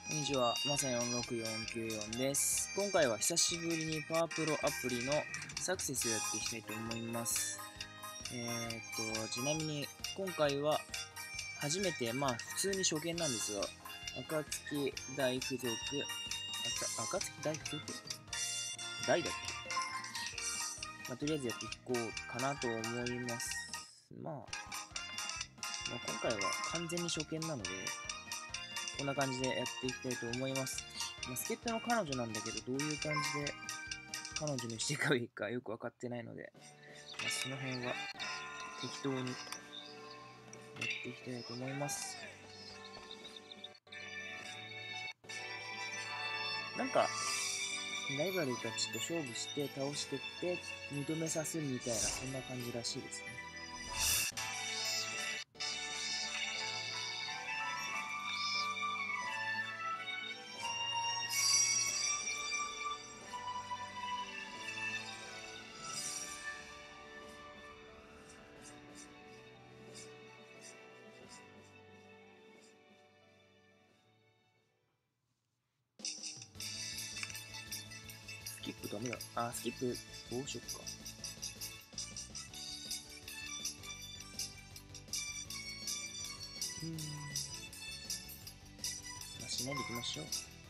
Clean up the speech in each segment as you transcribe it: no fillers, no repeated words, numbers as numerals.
こんにちは、まさ46494です。今回は久しぶりにパワープロアプリのサクセスをやっていきたいと思います。ちなみに今回は初めて、普通に初見なんですが、暁大付属、暁大付属大だっけ、とりあえずやっていこうかなと思います。今回は完全に初見なので、こんな感じでやっていきたいと思います。助っ人の彼女なんだけど、どういう感じで彼女にしていけばいいかよく分かってないので、その辺は適当にやっていきたいと思います。なんか、ライバルたちと勝負して倒してって認めさせるみたいな、そんな感じらしいですね。スキップダメだ。スキップどうしよっか。しないでいきましょう。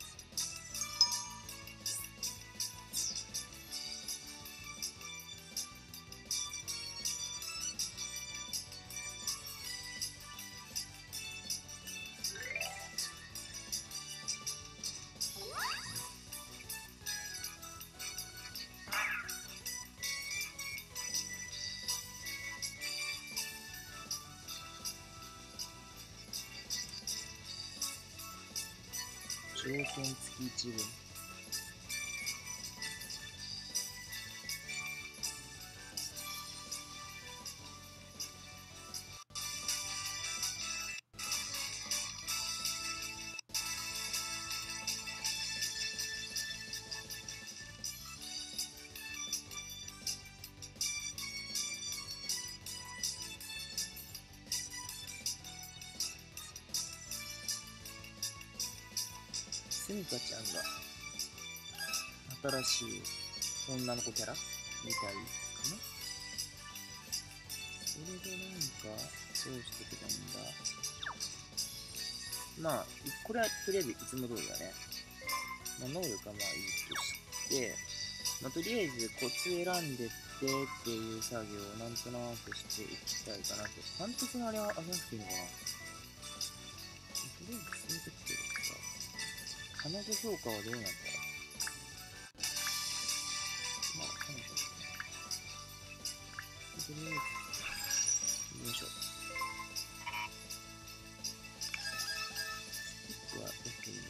条件付き一文。スミカちゃんが新しい女の子キャラみたいかな。それでどうしてきたんだ。これはとりあえずいつも通りだね。能力はいいとして、とりあえずコツ選んでってっていう作業をなんとなくしていきたいかなと。監督のあれは上げなくていいのかな。とりあえず進めてきてるから。彼女評価はどうなんだろう。彼女ですね。とりあえず、よいしょ。スキップは別に。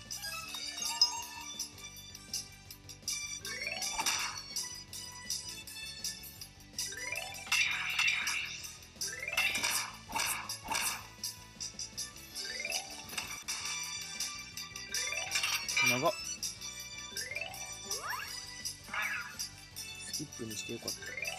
長っ。スキップにしてよかった。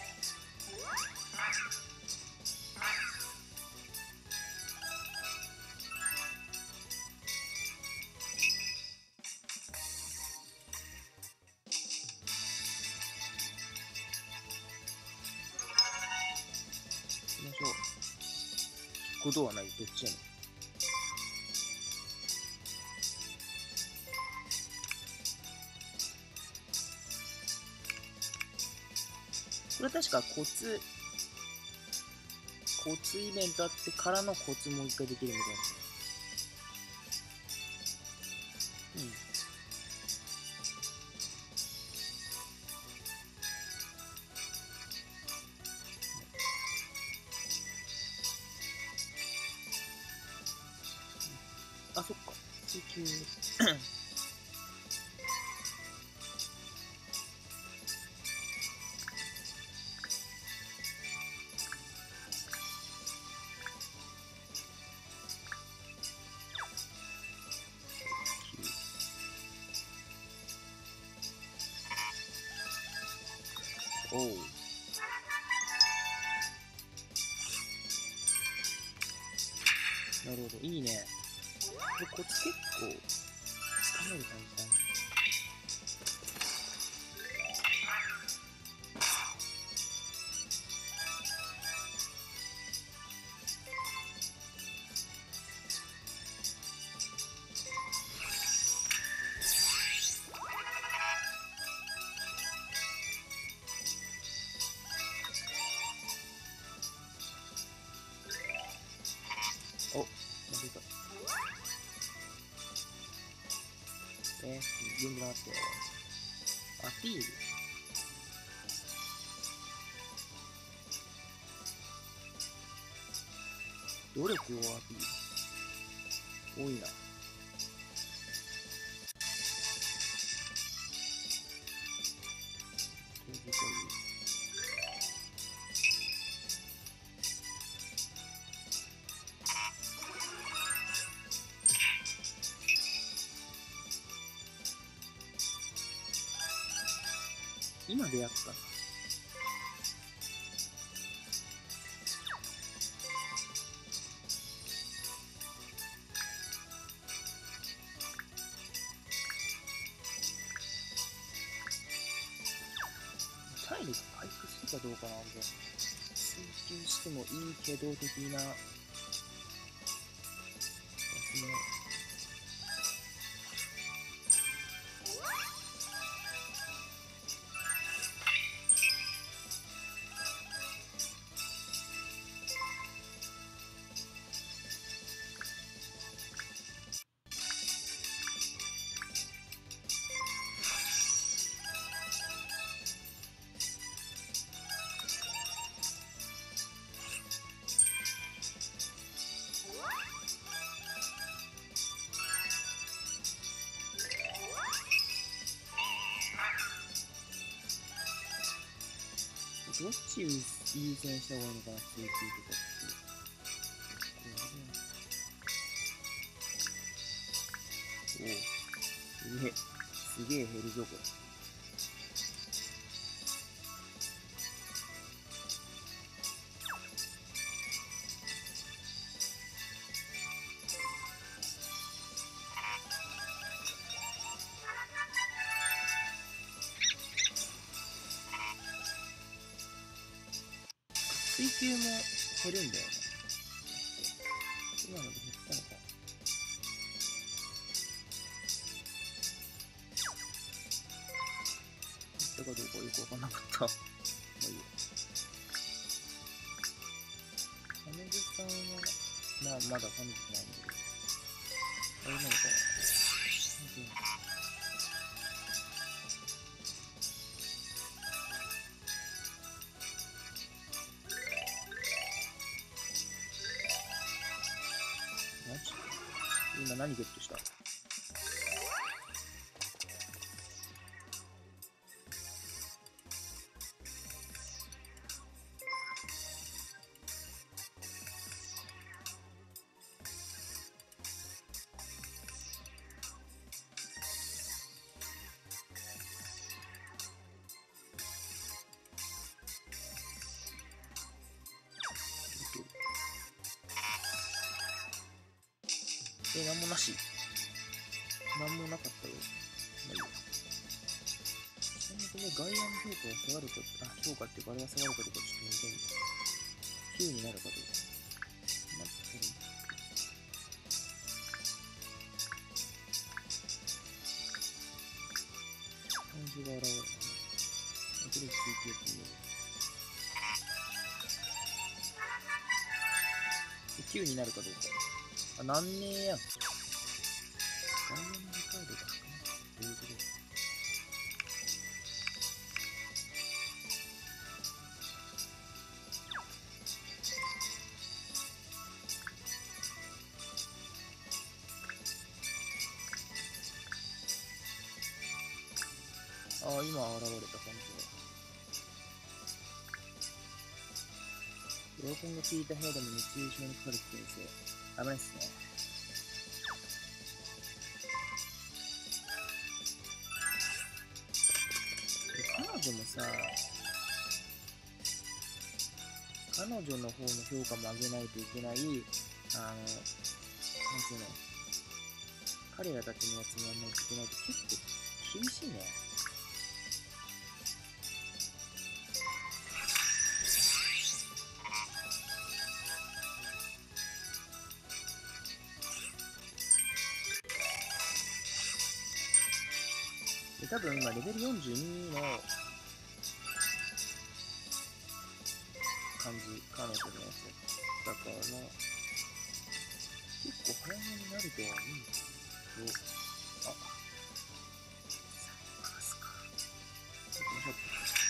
行きましょう。引くことはない。どっちやねん。これ確かコツイベントあってからのコツもう一回できるみたいな。そっか。追求。おう。なるほど、いいね。これコツ結構める感じだね。お、負けた。読んでなかったよ。アピール。努力をアピール。多いな。今出会ったんだ。体力回復するかどうかなんで、追求してもいいけど的なやつね。どっち優先した方がいいのかな、追求とかって。おお、すげえ減るぞ、これ。追求も減るんだよね。今ので減ったのか。減ったかどうかよくわかんなかった。まあいいや。彼女さんは、まだ彼女じゃないんだけど。あれなのかな。マジ？今何ゲットした？なんもなし。なんもなかったよ。まあいいや。ちなみにこれ外野の評価が下がるか、評価っていうかあれが下がるかどうかちょっと見たいんだ。9になるかどうか。まあ、多分。漢字が現れない。とりあえず追求ってみよう。9になるかどうか。なんねえやん。外野のリカードが少ない。どういうこと？今現れた感じが。エアコンが効いた部屋でも熱中症にかかる危険性。危ないっすね。彼女もさ、彼女の方の評価も上げないといけない、なんつうの、 彼らたちのやつにやんないといけないと結構厳しいね。で、多分今レベル42の感じ、彼女のやつだから、結構早めになるとは思うんだけど、あ、探すか。行きましょう。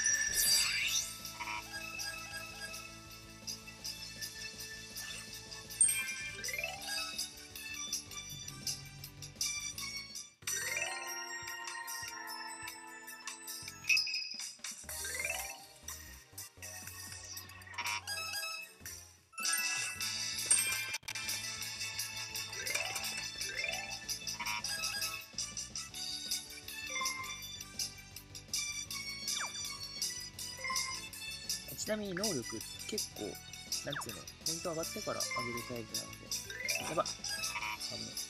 ちなみに能力結構、なんつうの、ポイント上がってから上げるタイプなので、やばっ。危ない。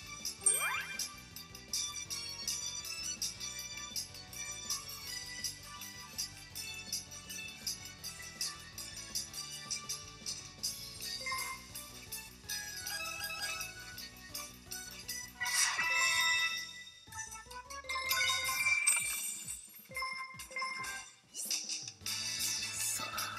さあ、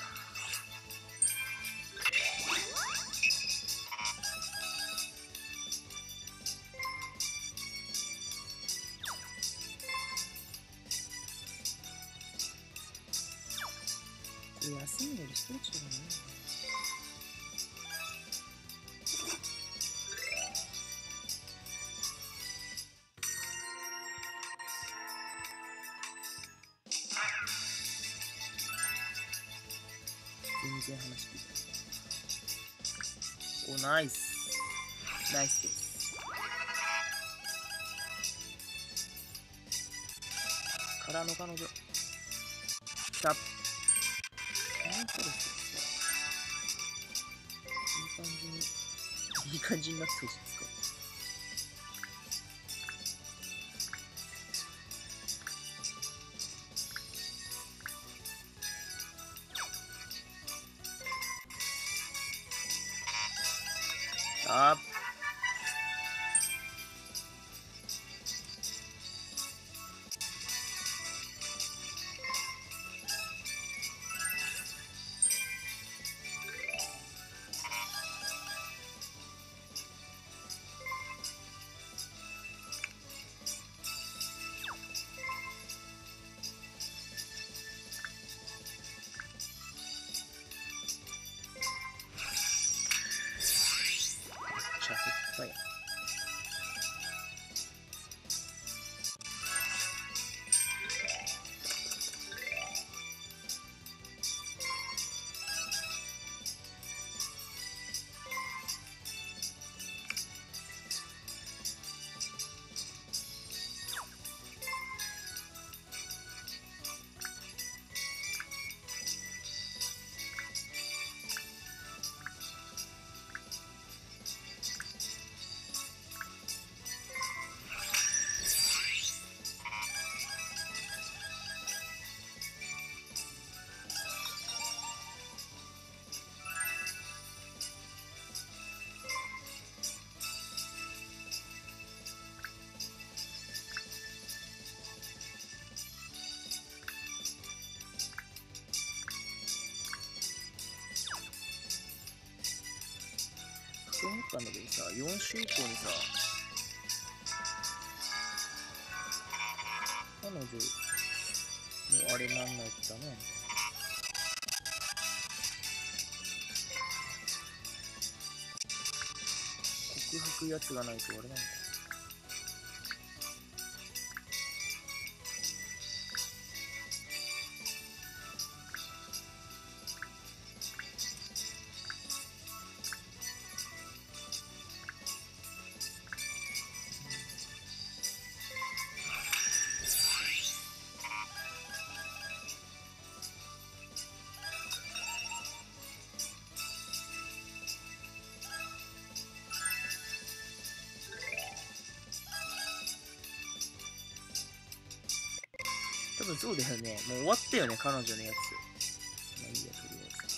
これ休んでるストレッチとかね。全然話聞いてない。お、ナイス。ナイスです。からの彼女。来た。何これさ。いい感じになってほしいですか。あシャフッパや。そう思ったんだけどさ、4週以降にさ、彼女のあれなんないとダメなんだよ。告白やつがないとあれなんだよ。 分そうだよね。もう終わったよね、彼女のやつ。まあいいや、とりあえず。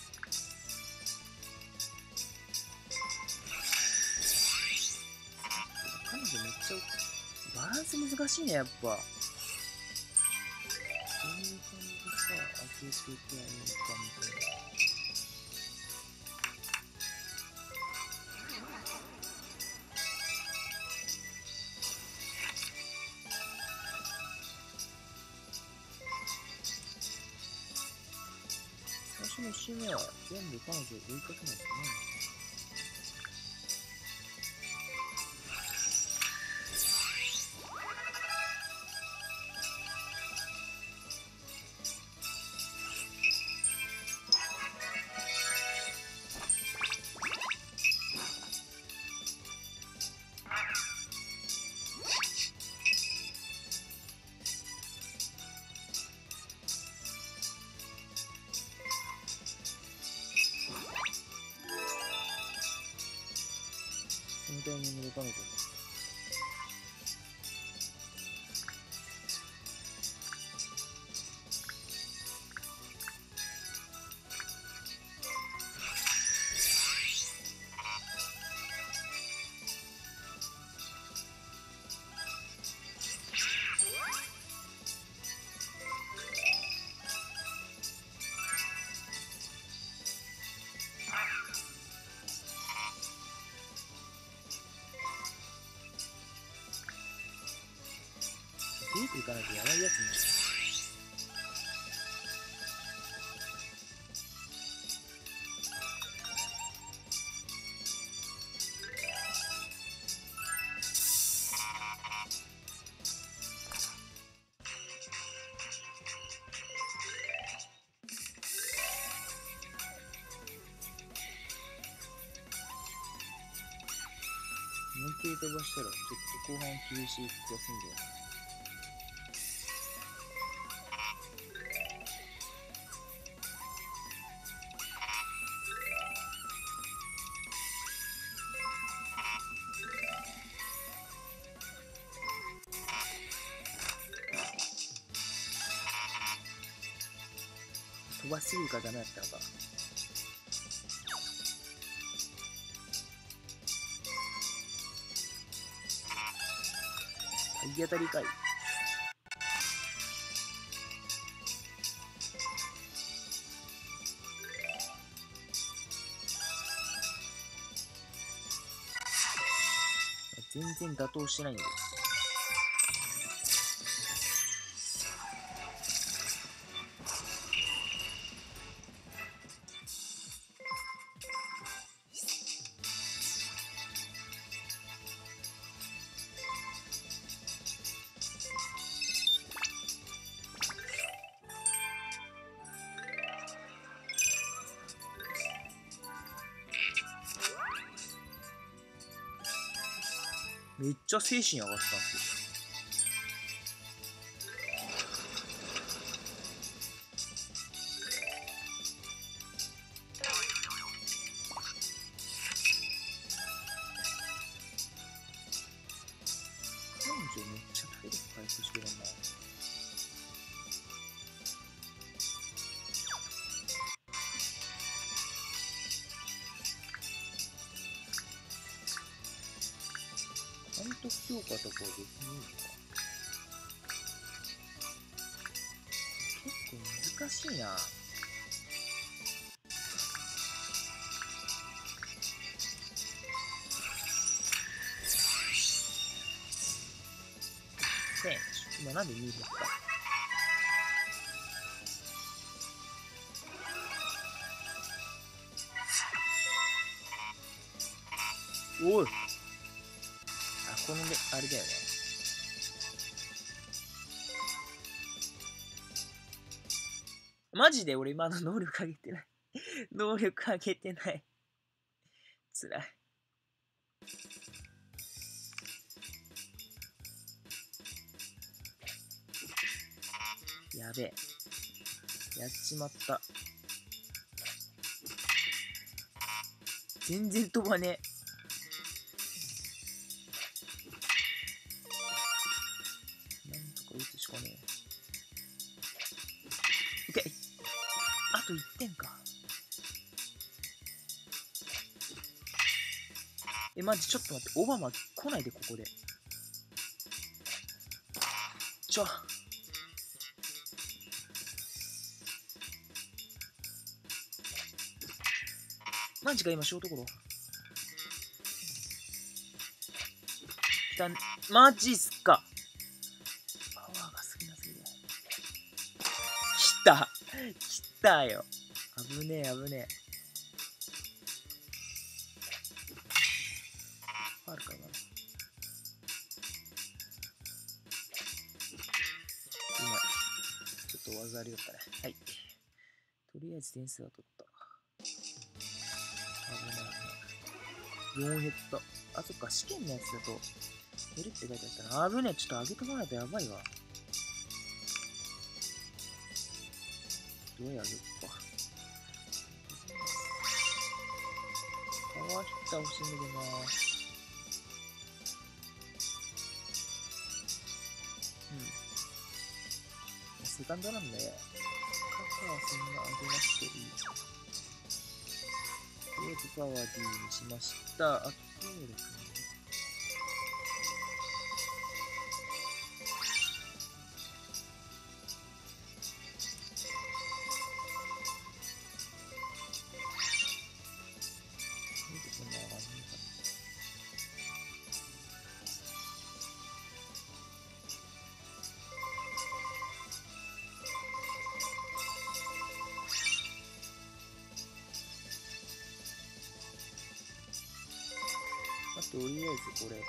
彼女めっちゃ、バランス難しいね、やっぱ。どういう感じでさ、開けててあげるかみたいな。最初の1周目は全部彼女を追いかけないといけないのか。そのタイミングで彼女に。ディープ行かないとやばいやつになる。思いっきり飛ばしたらちょっと後半厳しい気がするんだよね。飛ばしすぎるからダメだったのか。体当たりかい。全然打倒してないんだよ。めっちゃ精神上がったんですよ。彼女めっちゃ体力回復してるな。監督強化とかは別にいいのか。結構難しいな。今なんで2減った？おい、あ、こので、あれだよね。マジで俺今の能力上げてない。能力上げてない。つらい。やべえ。やっちまった。全然飛ばねえ。なんとか打つしかねえ。 と1点か。マジちょっと待って、オバマ来ないで、ここで。マジか、今、ショートゴロ。マジっすか。パワーが少なすぎる。来たよ。危ねえ。ファウルかな。ちょっと技ありだったね。はい。とりあえず点数は取った。危ない。4減った。あ、そっか、試験のやつだと減るって書いてあったな。危ねえ、ちょっと上げとかないとやばいわ。どうやるか。パワーヒッター欲しいんだけどな。セカンドなんで、肩はそんな上げなくていい。とりあえずパワー D にしました。あと、協力ね。とりあえずこれで。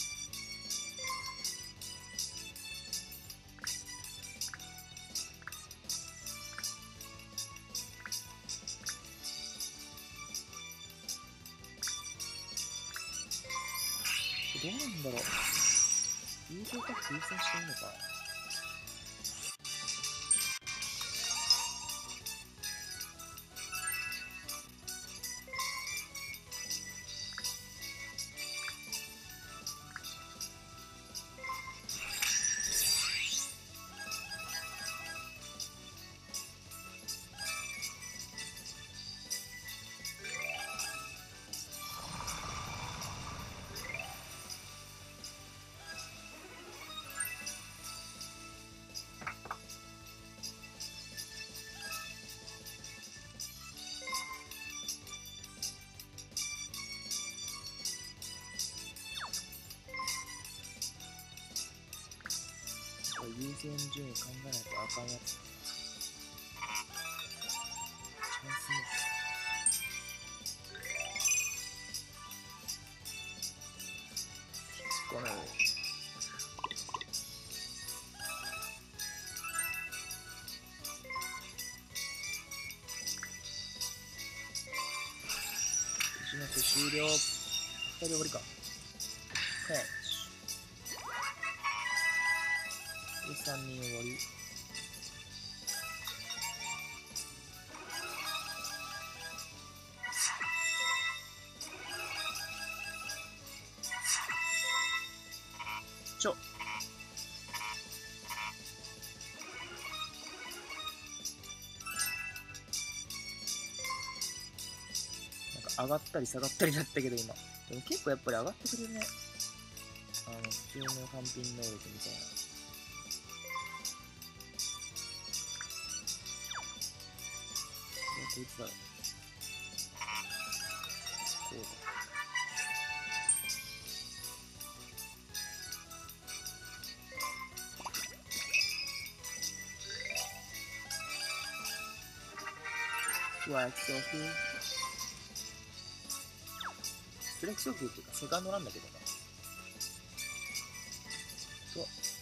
どうなんだろう。友情か優先していいのか。優先順位考えないとあかんやつ。チャンスミス。この1の手終了。2人終わりか。はい。で、3人終わり。なんか上がったり下がったりだったけど今。でも結構やっぱり上がってくれるね。普通の単品能力みたいな。こいつだろ。こうだ。うわ、送球。ストライク送球っていうか、セカンドなんだけどね。と、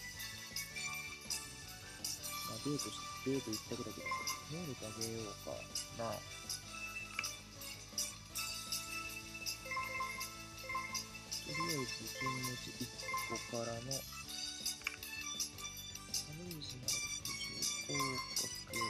まあ、デート一択だけどさ、能力上げようか。まあ、とりあえず、金持ち1個からの、ダメージなら60、広角。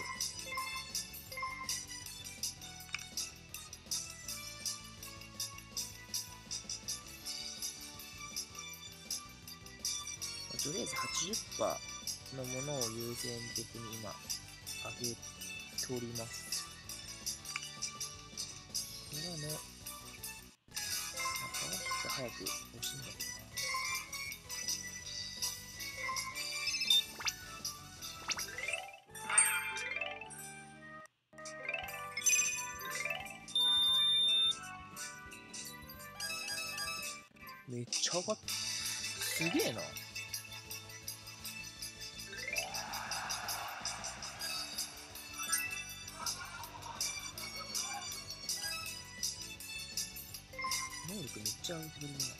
とりあえず 80% のものを優先的に今上げております。 からの、パワーヒッター早く欲しいんだけどな。めっちゃ上がっ、すげえな。能力めっちゃ上げてくれるな。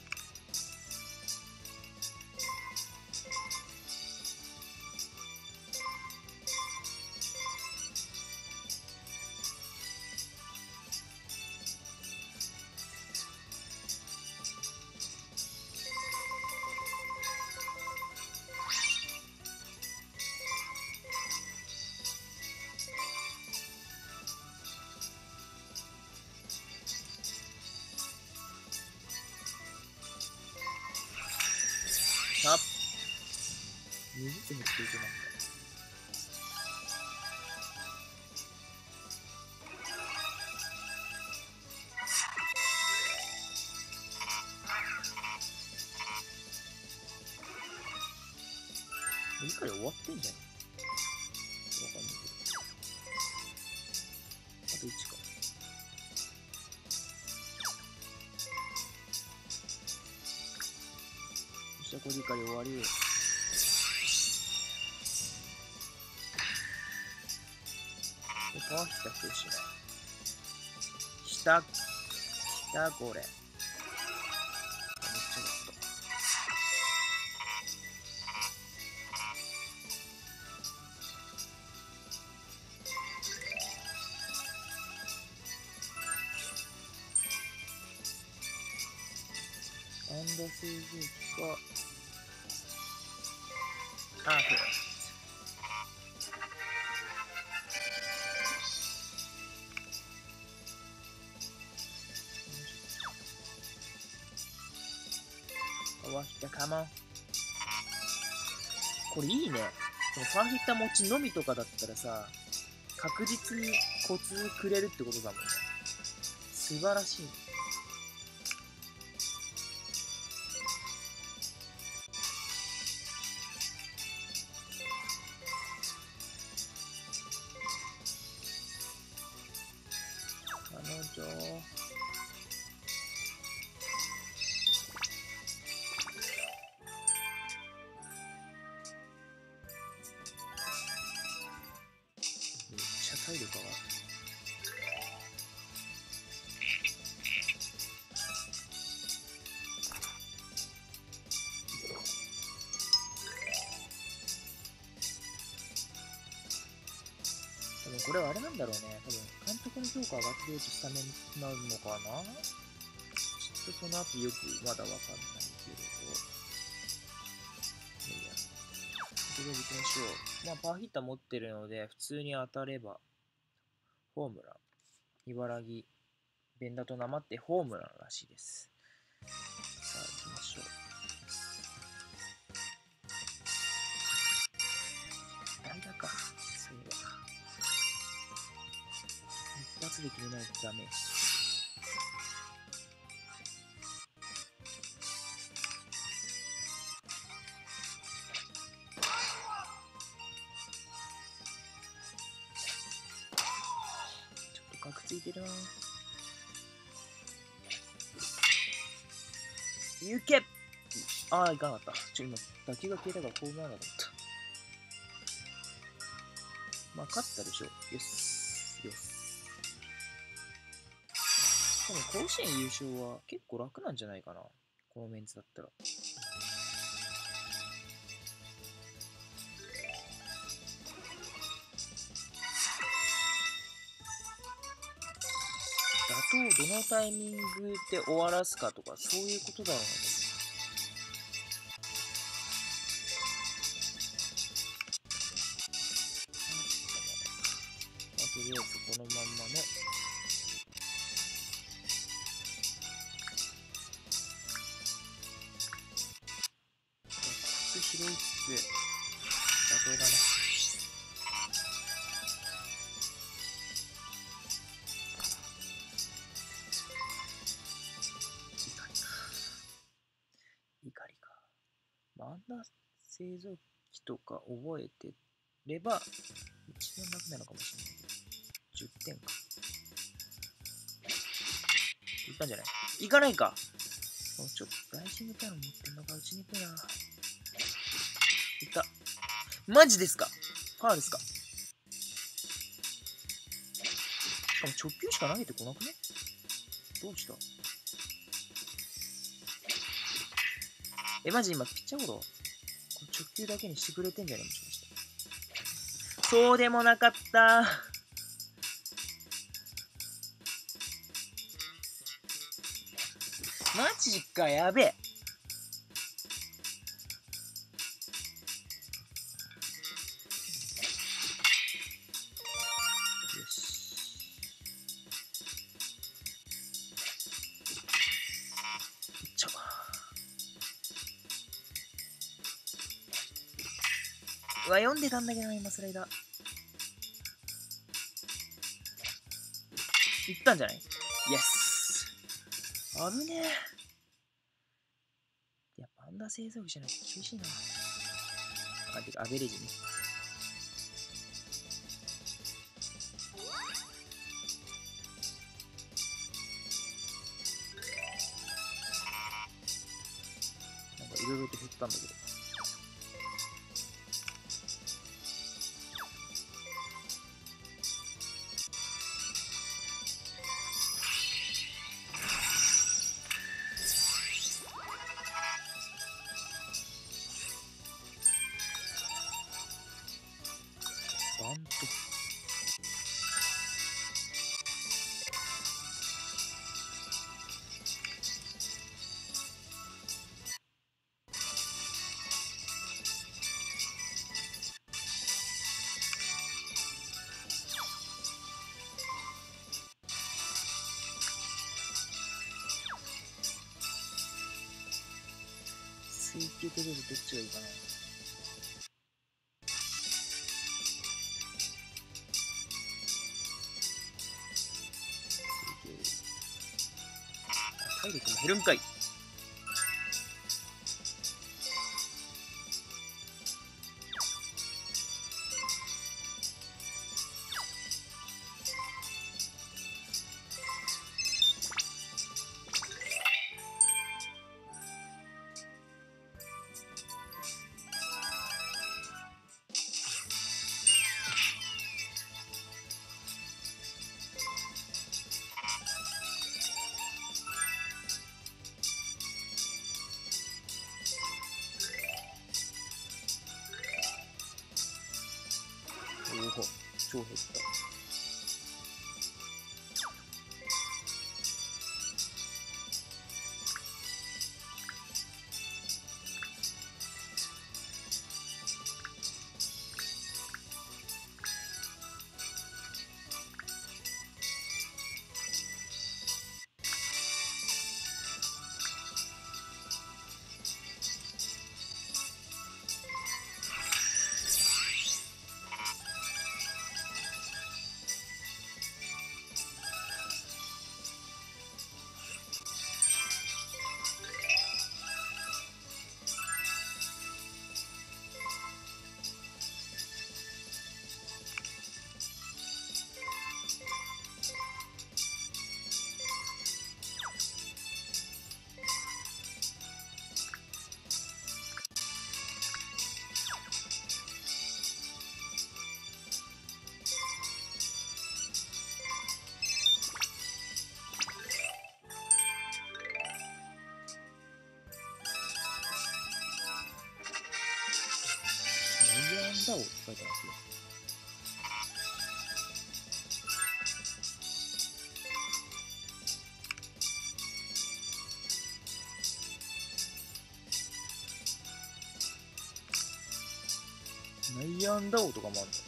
あっ、2ずつ減っていけないんだ。2回終わってんじゃん。わかんないけど。あと1か。そしたらこれから終わり。パワーヒッターしてほしいな。来た。来た、これ。めっちゃだった。アンダー製造機か。あ、そうだ。パワーヒッターカモン。これいいね。そのパワーヒッター持ちのみとかだったらさ、確実にコツくれるってことだもんね。素晴らしいね。彼女。めっちゃ体力上がる。多分これはあれなんだろうね。多分監督の評価上がってるとスタメンになるのかな。ちょっとその後よくまだわかんないけれど。いいや。とりあえず行きましょう。まあパワーヒッター持ってるので、普通に当たれば、ホームラン。茨城、ベンダとなまってホームランらしいです。さあ行きましょう。間か。そういえば。一発で決めないとダメ。ちょっとカクついてるな。行け。ああ、いかなかった。今、打球が消えたからホームランだと思った。まあ、勝ったでしょう。よし。よし。多分、甲子園優勝は結構楽なんじゃないかな。このメンツだったら。打倒をどのタイミングで終わらすかとか、そういうことだろうな。とりあえずこのまんまね。靴拾いつつ、妥当だね。 アンダー製造機とか覚えてれば、一番楽なのかもしれないけど、10点か。いったんじゃない？いかないか。ちょっとライジングタイム持ってんのか、うちに行くな。いった。マジですか？ファーですか？しかも直球しか投げてこなくね？どうした？マジ今ピッチャーゴロ直球だけにしてくれてんじゃね？もしかして。そうでもなかった。マジか、やべえ。よし。いっちゃおう。うわ、読んでたんだけどな、今スライダー。いったんじゃない？イエス。危ねえ。やっぱアンダー製造機じゃないと厳しいな。あ、てか、アベレージね。なんかいろいろと振ったんだけど。バント。水球と出るどっちがいいかな。体力も減るんかい。おお、超減った。ダオって書いてますよ。内野安打王とかもあるんだ。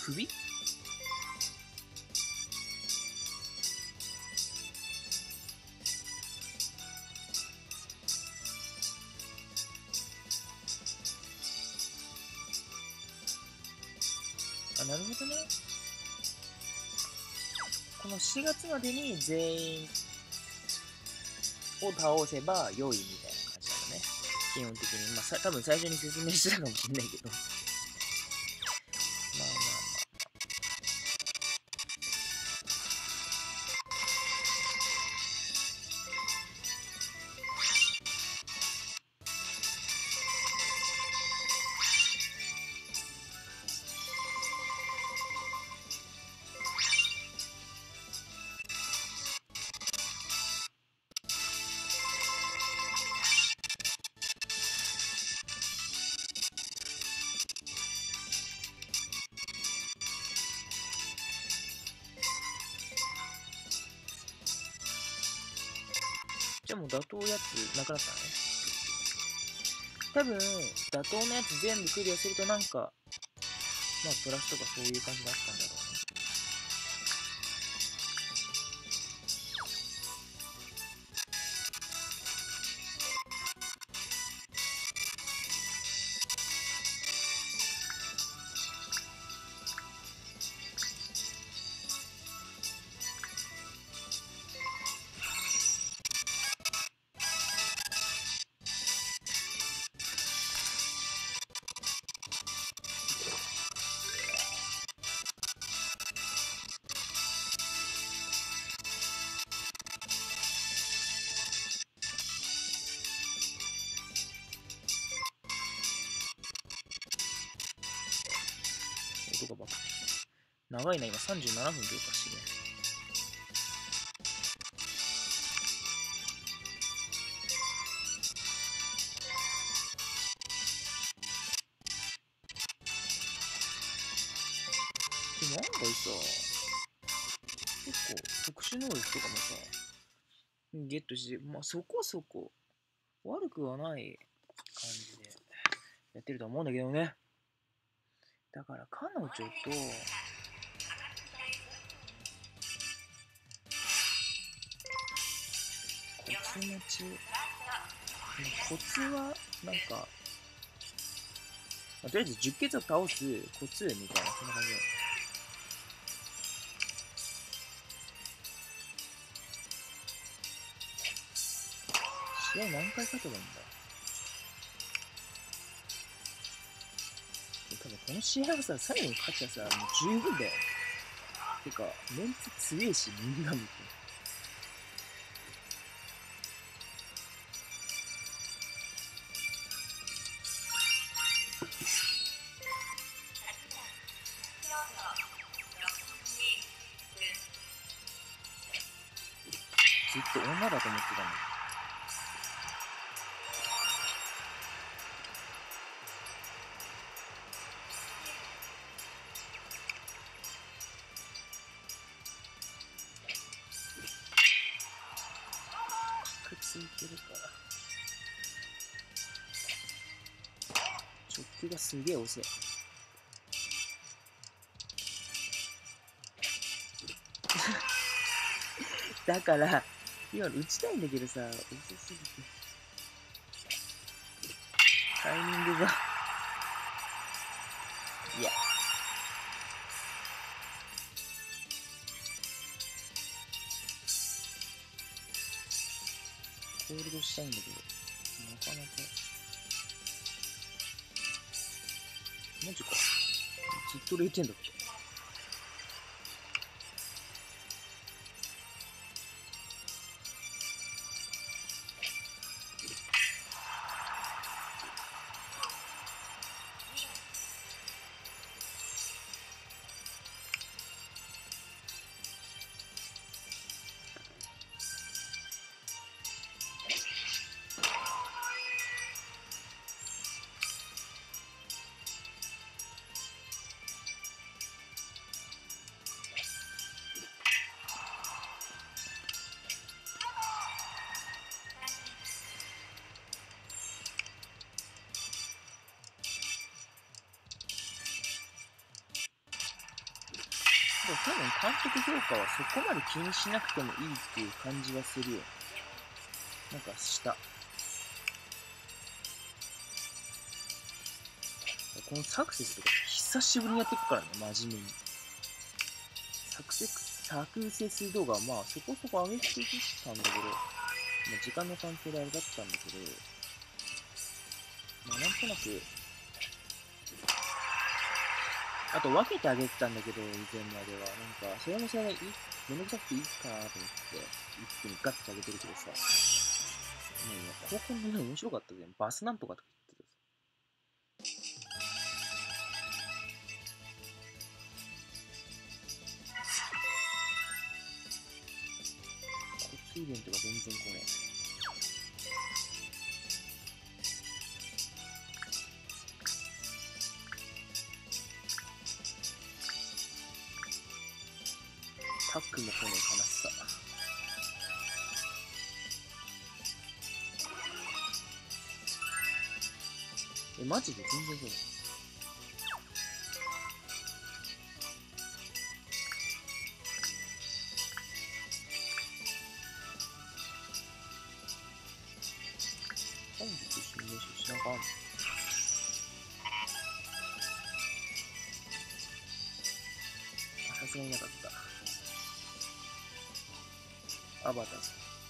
首？あ、なるほどね。この4月までに全員を倒せば良いみたいな感じなのね。基本的に。まあ、多分最初に説明したかもしれないけど。まあまあまあ。じゃあもう打倒やつなくなったのね。多分、打倒のやつ全部クリアするとなんか、まあプラスとかそういう感じだったんだろうね。音がばっか長いな、今37分経過してね。でも案外さ、結構特殊能力とかもさ、ゲットして、まあそこそこ悪くはない感じでやってると思うんだけどね。だから彼女と、コツ持ち、コツはなんか、まあ、とりあえず十血を倒すコツみたいな、そんな感じだよね。試合何回勝てばいいんだ。多分この試合はさ、最後に勝ちはさ、もう十分だよ。てか、メンツ強いし、みんなみたいな。ずっと女だと思ってたのに。くっついてるから。直球がすげえ遅い。だから、今の打ちたいんだけどさ、遅すぎて。タイミングが。いや。ホールドしたいんだけど、なかなか。マジか。ずっと0点だった。 多分監督評価はそこまで気にしなくてもいいっていう感じはするよ。なんかした。このサクセスとか久しぶりにやっていくからね、真面目に。サクセス動画はまあそこそこ上げてたんだけど、時間の関係であれだったんだけど、まあなんとなく、あと分けてあげてたんだけど、以前までは。なんか、それもそれでめんどくさくていいかなと思って、一気にガッてあげてるけどさ、もう高校の問題面白かったじゃん。バスなんとかとか言ってた。交通イベントが全然来ねえ。タックも来ねえ、悲しさ。マジで全然来ねえ。本日一緒に練習しなかんの？さすがになかった。アバターズ。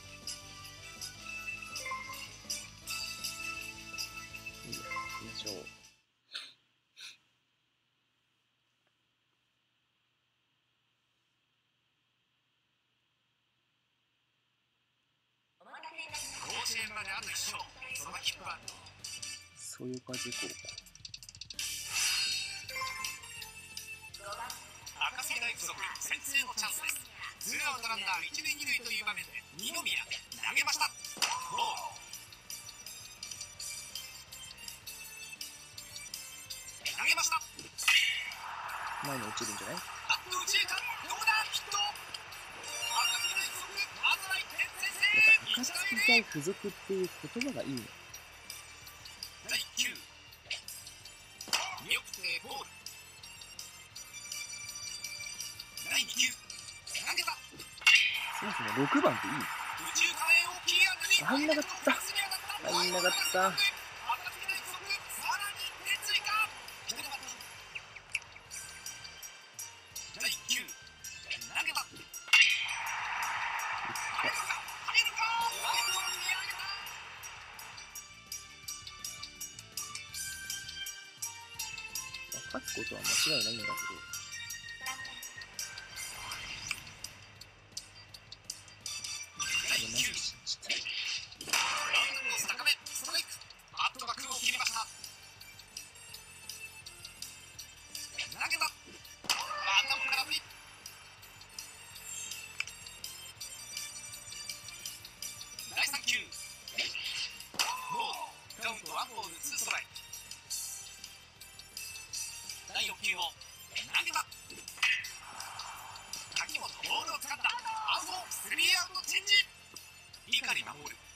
いいや、行きましょう。 甲子園まであと1勝。その切符はそよ風高校。 赤瀬大附属先制のチャンスです。ツーアウトランナー一塁二塁という場面で二宮投げました。ボール投げました。 前に落ちるんじゃない？ あっと右中間どうだヒット。赤瀬大附属まずは1点先制。 赤月大附属っていう言葉がいいね。 第9見送ってボール。第2球投げた。 そもそも6番っていい？ 右中間へ大きい当たり。 入んなかった。入んなかった。勝つことは間違いないんだけど。 第4球を投げた。柿本ボールをつかんだ。アウト、スリーアウトチェンジ。碇守る。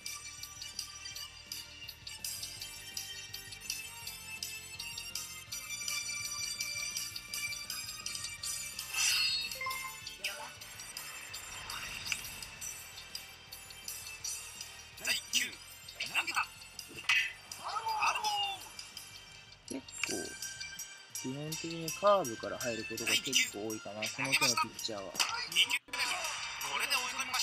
第1球投げた。アルボー。 結構基本的にカーブから入ることが結構多いかな、この手のピッチャーは。 2球目これで追い込みました。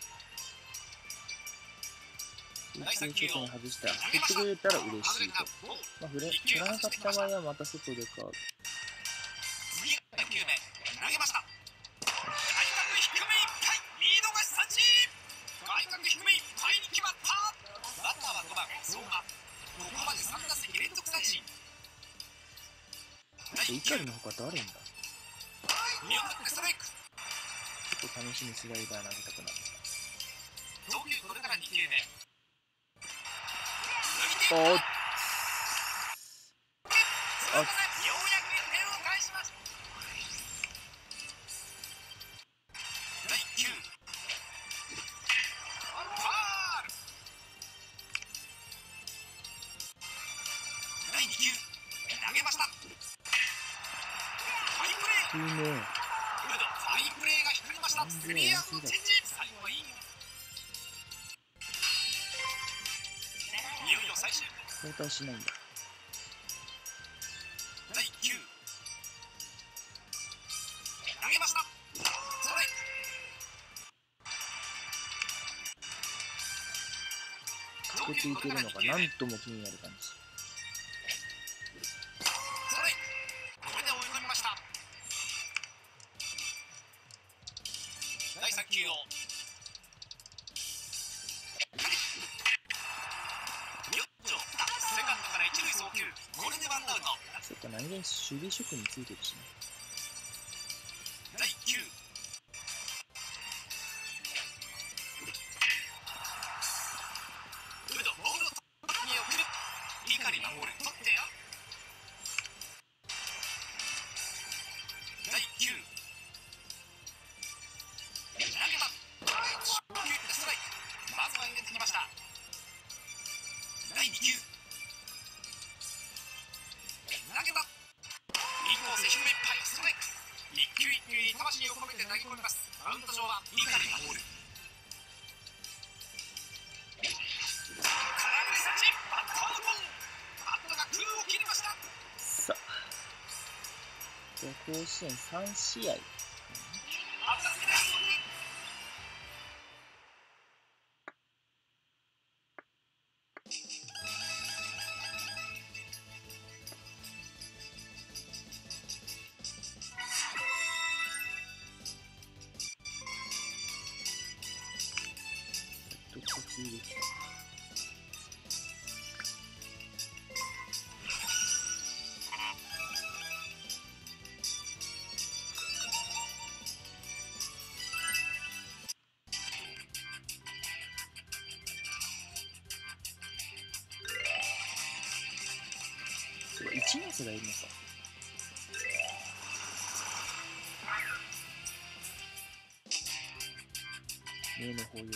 そういうことに外したら振ってくれたら嬉しいと。まあ、振らなかった場合はまた外でカーブ。 次が2球目投げました。外角低めいっぱい見逃し三振。外角低めいっぱいに決まった。バッターは5番相馬。ここまで3打席連続三振。 碇のほか誰んだ？ 見送ってストライク。 ちょっと試しにスライダー投げたくなった。 投球これから2球目。 おっ、 ようやく1点を返しました。第1球ファール。第2球投げました。ファインプレー。 いいね。 ウド交代しないんだ。 第9投げました。ストライク。 つけていけるのか、なんとも気になる感じ。 ストライク。これで追い込みました。第3球をセカンドから一塁送球。これでワンアウト。 そっか、何気に守備職についてるしね。 第9ウドボールを見送る。怒り守る。取ってよ。第9投げた。初球でストライク。まずは入れてきました。第2球投げた。インコース低めいっぱい。ストライク。一球一球に魂を込めて投げ込みます。マウンド上は怒り守る。空振り三振。バットアウト。バットが空を切りました。 さあ、甲子園3試合。 熱々です。 呼吸できた。1年生がいるのか。例の法要。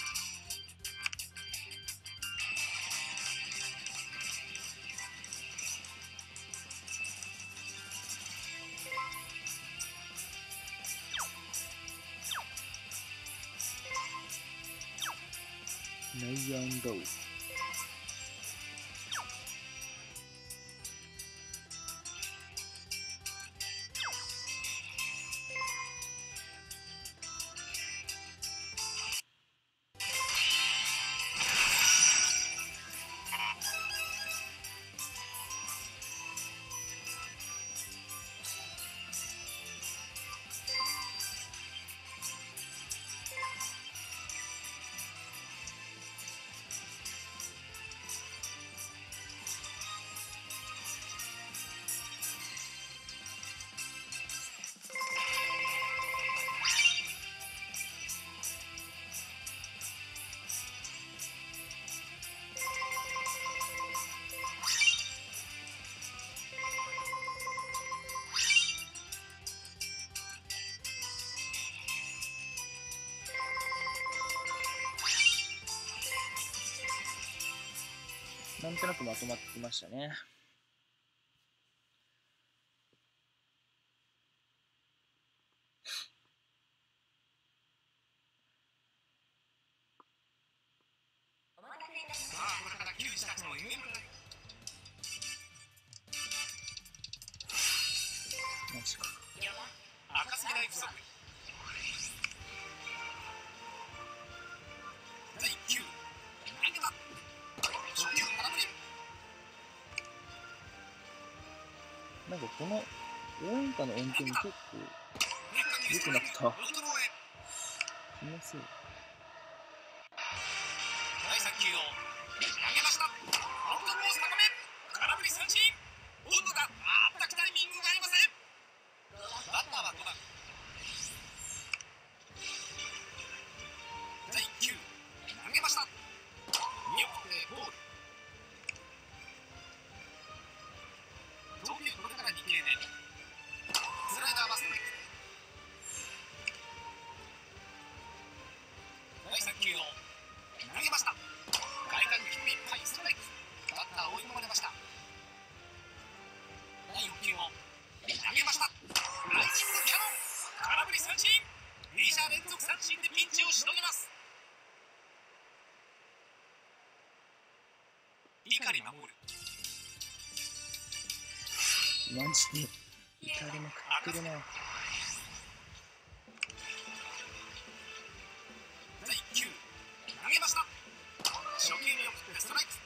内野安打王。なんとなくまとまってきましたね。 さあ、これから球児たちの夢。 マジか。 赤杉大附属。第9投げた。初球空振り。 なんかこの応援歌の音響も結構良くなった。気のせい。 第3球を投げました。アウトコース高め。空振り三振。温度が全くタイミングがありません。バッターは5番。第9投げました。見送ってボール。投球これから2球目。スライダーはストライク。第3球を投げました。外角低めいっぱい。ストライク。バッター追い込まれました。第4球を投げました。ライジングキャノン。 碇守る。 マジで怒りまくってるな。 第9投げました。初球に送ってストライク。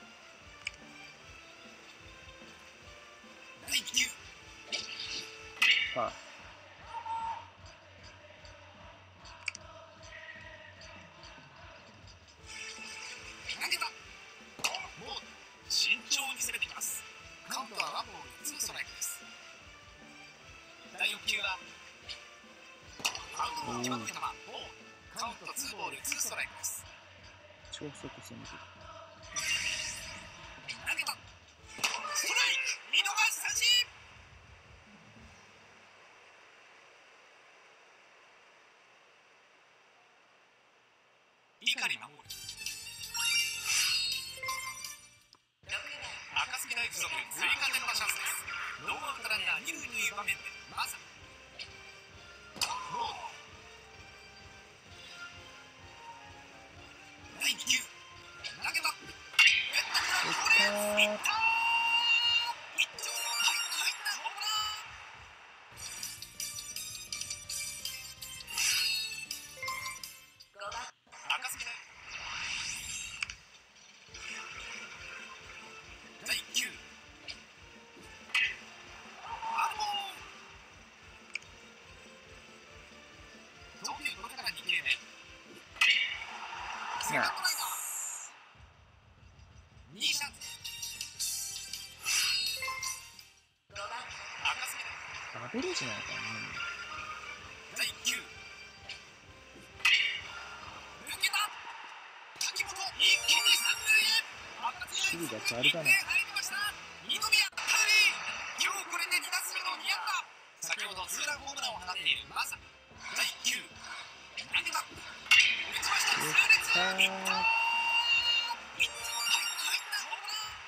第9 は投げた。もう慎重に攻めてきます。カウントはワンボールツーストライクです。第4球はアウトの決まって球、ボール。カウントツーボールツーストライクです。 超速攻めてる。 投げた。ストライク、見逃し三振。碇守る。赤杉大附属追加点のチャンスです。ノーアウトランナー二塁にいう場面でまさボール。第2球投げた。これいった。一直線入ったホームラン。赤杉大第1球アルボー。投球これから2球目。セカンドライナー2シャツ。赤杉大アベレージなのかな。 第1球抜けた。滝本一気に三塁へ。赤杉守備があれだな。 入りました。二宮タウリー。今日これで2打数の2安打。先ほどツーランホームランを放っているマサ。第1球投げた。打ちました。痛烈。いった。入ったホームラン。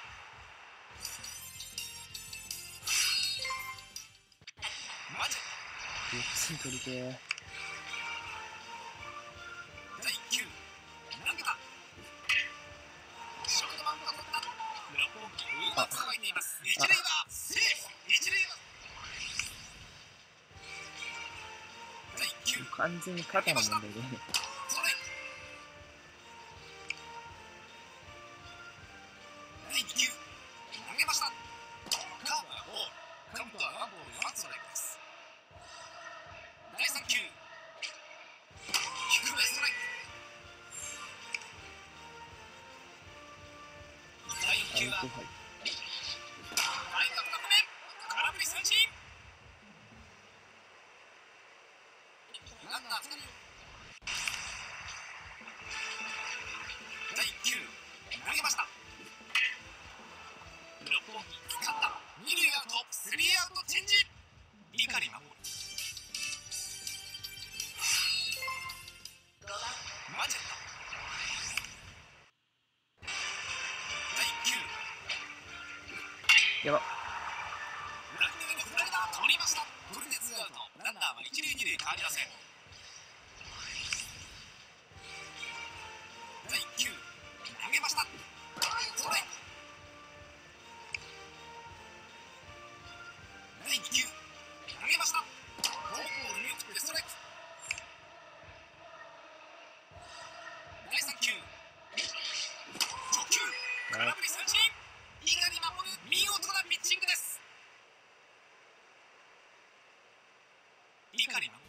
マジ 4つ取りてー。 第1球投げた。ショートバウンドを取った。六本木うまくさばいています。一塁はセーフ。一塁は第1球完全に肩の問題で。 ストライク。第2球投げました。カーブはボール。カウントはワンボールワンストライクです。第3球低めストライク。第4球ははい。 内角高め。空振り三振。ランナー2人。第1球投げました。六本木掴んだ。二塁アウト。スリーアウトチェンジ。碇守る。マジェット。第1球やば。 ランニングフライダー取りました。これでツーアウト。ランナーは一塁二塁変わりません。第1球投げました。ストライク。第2球投げました。フォークボール見送ってストライク。第3球直球空振り三振。伊賀に守る見事なピッチングです。碇守る。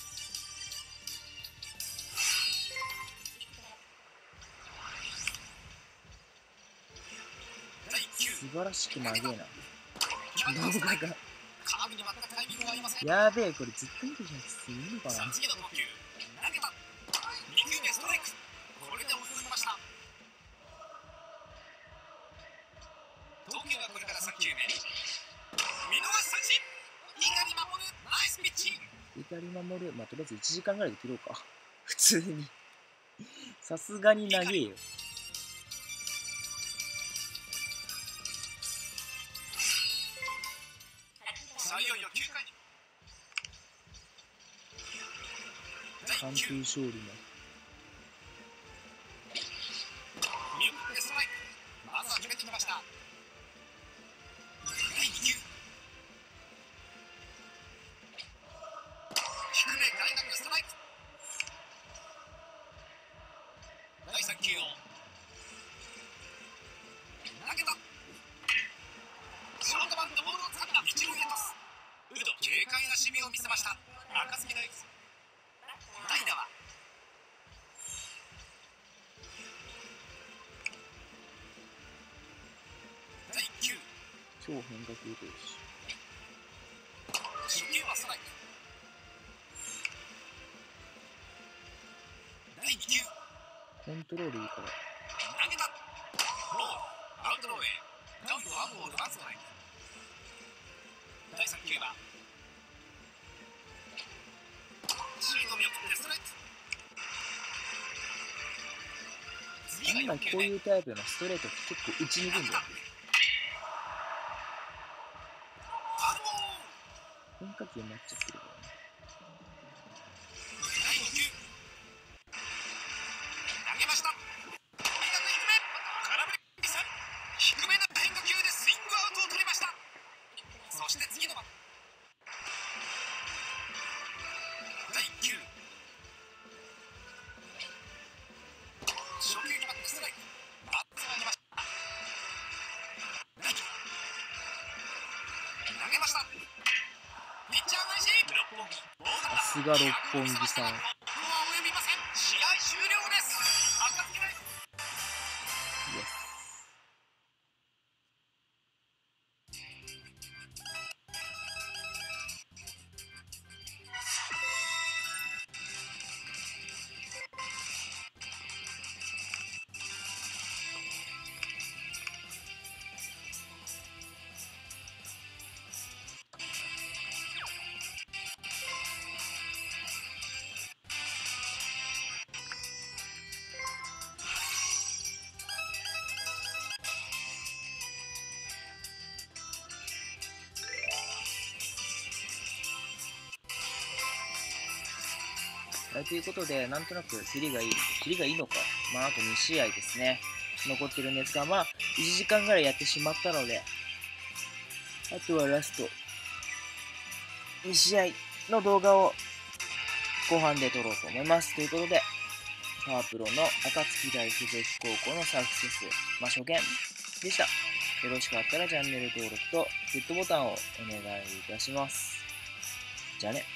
第1球素晴らしく長えな。 決まりました。 動画が。 カーブに全くタイミングがありません。 やべえ、これずっと見てる人いるのかな。 次の投球投げた。2球目ストライク。これで追い込みました。投球はこれから3球目。見逃し三振。伊賀に守るナイスピッチング。 怒り守る。まあ、とりあえず1時間ぐらいで切ろうか。普通に。さすがに長えよ。 さあいよいよ9回。第完 1球封勝利の。 見送ってストライク。まずは決めてきま球を投げた。ショートバウンド、ボールを掴んだ。一塁へトス。ウド、軽快な守備を見せました。中継ぎ大代打は第1球。 超変化球投手。 初球はストライク。第2球。 コントロールいいから。 投げた。ロール、アウトローへ。カウントワンボールワンストライク。第3球はシート見送ってストライク。 案外こういうタイプのストレートって結構打ちにくいんだよ。変化球になっちゃってるからね。 第2球投げました。低め空振りミス。低めの変化球でスイングアウトを取りました。そして次の番第1球。初球決まってストライク。バットが出ました。第2球投げました。ピッチャー返し。六本木ボールだ。 さすが六本木さん。 及びません。試合終了です。赤付きです。 イエス。はい、ということで、なんとなくキリがいいのか。まあ、あと2試合ですね。残ってるんですが、まあ、1時間ぐらいやってしまったので、あとはラスト2試合の動画を後半で撮ろうと思います。ということで、パワープロの暁大附属高校のサクセス、初見でした。よろしかったらチャンネル登録とグッドボタンをお願いいたします。じゃあね。